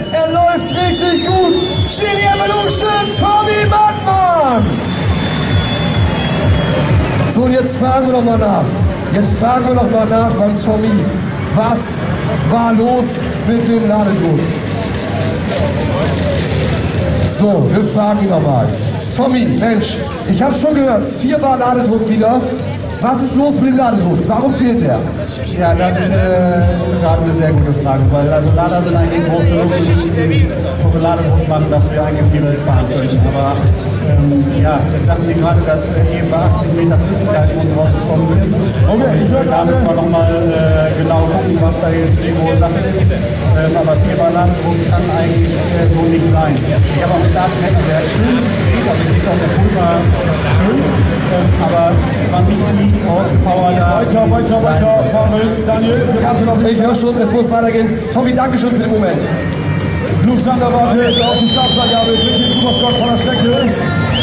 Er läuft richtig gut. Genie Evolution, Tommy Mattmann. So, und jetzt fragen wir doch mal nach. Jetzt fragen wir doch mal nach beim Tommy. Was war los mit dem Ladedruck? So, wir fragen ihn nochmal. Tommy, Mensch, ich habe schon gehört, 4 Bar Ladedruck wieder. Was ist los mit dem Ladedruck? Warum fehlt der? Ja, das ist gerade eine sehr gute Frage, weil also Lader sind eigentlich groß genug, die Ladedruck machen, dass wir eigentlich um die Welt fahren können. Aber ja, jetzt sagen die gerade, dass eben bei 80 Meter Flüssigkeit unten rausgekommen sind. Okay, ich würde da müssen wir nochmal genau gucken, was da jetzt die große Sache ist. Aber 4 Bar Ladedruck kann eigentlich so nicht sein. Ich habe am Start gemerkt, der hat schön gedreht, also ich auf der Pulver schön, aber es war nicht die Power da. Weiter, Fahren, Daniel. Ich höre schon, es muss weitergehen. Tommy, danke schön für den Moment. Blue Thunder wartet auf die Startfreigabe, bringt den Superstock von der Strecke.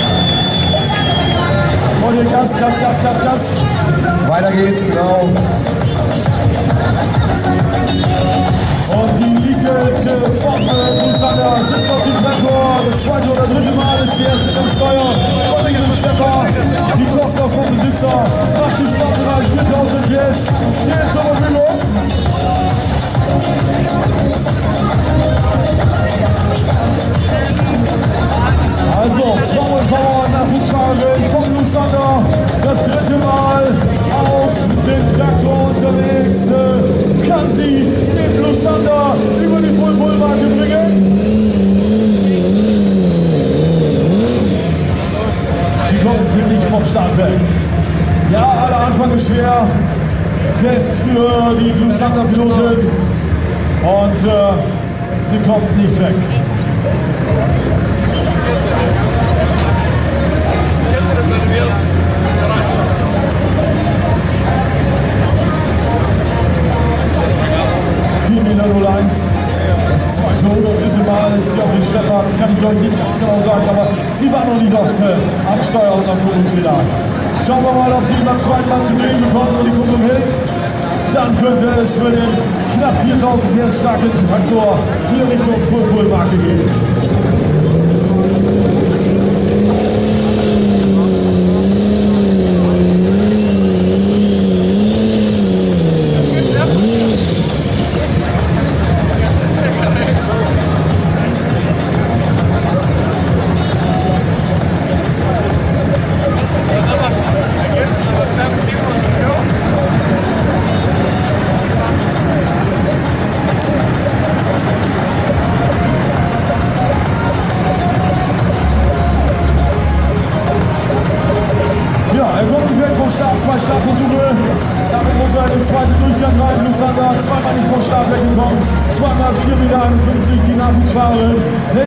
Und hier Gas. Weiter geht's, genau. Und die liegende Bombe, Blue Thunder sitzt auf dem Traktor. Das zweite oder dritte Mal ist die erste am Steuer. Und hier ist Stefan, die Tochter vom Besitzer, macht den Startbereich 4000 PS. Steht zur Verfügung. Also, Power nach Nachwuchsfahren von Blue Thunder. Das dritte Mal auf den Traktor unterwegs. Kann sie den Blue Thunder über die Bull-Bull-Marke bringen? Sie kommt wirklich vom Startwerk. Ja, aller Anfang ist schwer. Test für die Blue Thunder Piloten. Und sie kommt nicht weg. Das zweite oder dritte Mal ist sie auf den Schlepper, das kann ich glaube nicht ganz genau sagen, aber sie war noch nicht auf am Steuer und auf uns wieder. Schauen wir mal, ob sie beim zweiten Mal zu drehen bekommt und die Kupplung hält. Dann könnte es für den knapp 4000 PS starken Traktor hier Richtung Full-Marke gehen. Start, 2 Startversuche, damit muss er in den zweiten Durchgang rein. Blue Thunder zweimal nicht vom Start weggekommen, zweimal 4,51 Meter die Nachwuchsfahrerin.